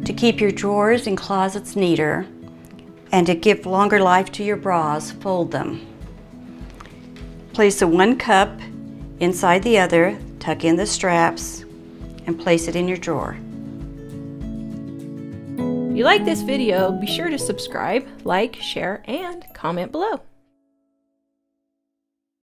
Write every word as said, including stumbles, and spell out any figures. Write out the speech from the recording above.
To keep your drawers and closets neater and to give longer life to your bras, fold them. Place the one cup inside the other, tuck in the straps, and place it in your drawer. If you like this video, be sure to subscribe, like, share, and comment below.